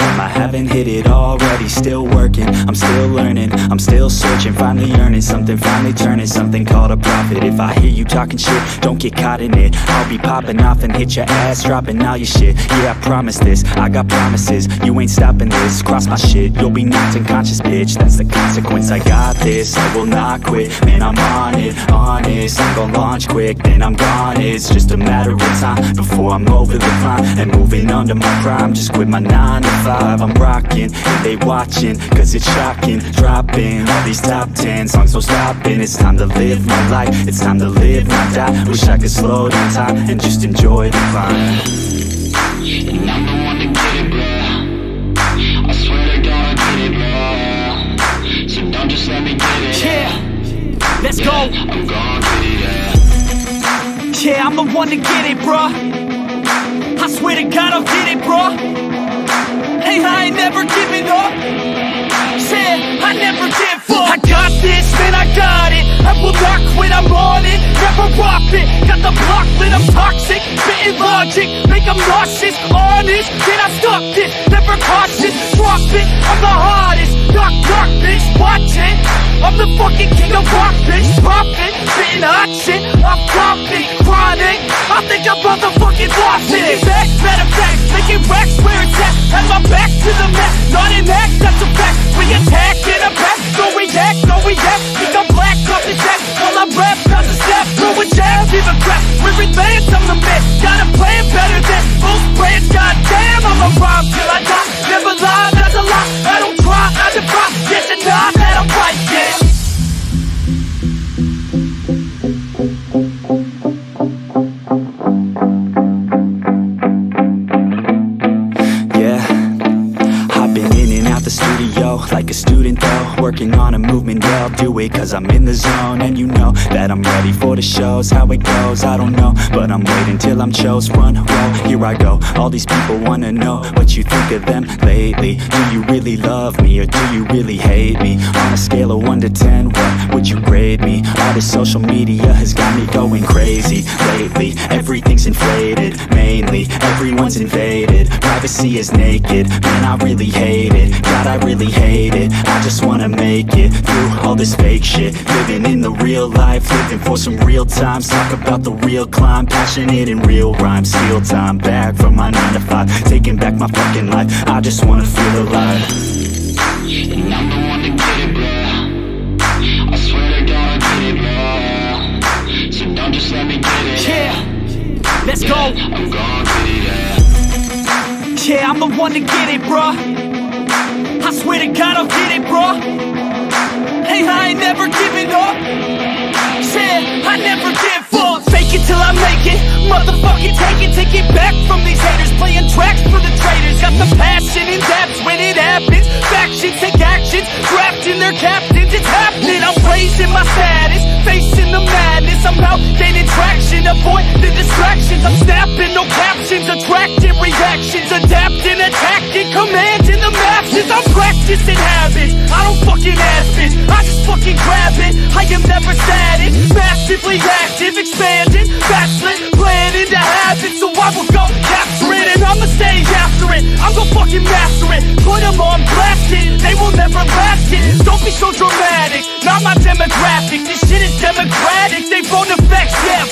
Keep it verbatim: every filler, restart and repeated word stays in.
am. I haven't hit it already, still working, I'm still learning, I'm still searching, finally earning something, finally turning something called a profit. If I hear you talking shit, don't get caught in it. I'll be popping off and hit your ass, dropping all your shit. Yeah, I promise this, I got promises, you ain't stopping this. Cross my shit, you'll be knocked unconscious, bitch, that's the consequence. I got this, I will not quit, man, I'm on it, honest. I'm gon' launch quick, then I'm gone. It's just a matter of time before I'm over the climb and moving under my prime. Just quit my nine to five, I'm rocking and they watching, cause it's shocking. Dropping all these top ten songs, so stopping. It's time to live my life, it's time to live, not die. Wish I could slow down time and just enjoy the climb. And I'm the one to get it, bro. I swear to God I get it, bro. So don't just let me get it. Yeah, let's yeah, go. I'm gon' get it, yeah. Yeah, I'm the one to get it, bruh. I swear to God I'll get it, bruh. Hey, I ain't never giving up. Yeah, I never give up. I got this, man, I got it. I will not quit, I'm on it. Never rock it. Got the block lit, I'm toxic. Spitting logic, make them nauseous. Honest, can I stop this? Never cautious, drop it. I'm the hardest. Knock, knock, bitch, watch it. I'm the fucking king of rock, bitch. Pop it, spitting hot shit. I'm popping, chronic. I think I'm motherfucking lost it. Back, better facts, making racks where it's at. Had my back to the mat, not an act, that's a fact. We attack in a back, no react, no react. Think I'm black off his ass, while I rap, not the snap. Throw a jab, give a crap. We're advanced, I'm the man. Got a plan better than most brands. Goddamn, I'm a rhyme till I die. Never lie, that's a lie. I don't try, I defy. Yes and nah, that I'm right, yeah. Like a student though, working on a movement, yeah, I'll do it cause I'm in the zone. And you know that I'm ready for the shows, how it goes, I don't know, but I'm waiting till I'm chose. Run, roll, here I go, all these people wanna know what you think of them lately. Do you really love me, or do you really hate me? On a scale of one to ten, what would you grade me? All this social media has got me going crazy lately. Everything's inflated, mainly, everyone's invaded. Privacy is naked, man, I really hate it. God, I really hate it. I just wanna make it through all this fake shit. Living in the real life, living for some real times. Talk about the real climb, passionate in real rhymes. Steal time back from my nine to five, taking back my fucking life. I just wanna feel alive. And I'm the one to get it, bro. I swear to God I get it, bro. So don't just let me get it. Yeah, let's yeah, go. I'm gon' get it, yeah. Yeah, I'm the one to get it, bruh. I swear to God I'll get it, bro. Hey, I ain't never giving up. Yeah, I never give up. Fake it till I make it. Motherfucking take it, take it back from these haters. Playing tracks for the traitors. Got the passion in depth when it happens. Factions take actions, drafting their captains. It's happening, I'm raising my status, facing the madness. I'm out gaining traction, avoid the distractions. I'm snapping, no captions, attracting reactions. Adapting, attacking, commanding the masses. I'm practicing habits, I don't fucking ask bitch, I just fucking grab it. I am never static, massively active, expanding, backslid, planning to have it. So I will go capture it, and I'ma stay after it. I'm gon' fucking master it, put them on blast it. They will never last it, don't be so dramatic. Not my demographic, this shit is democratic. They phone effects, yeah,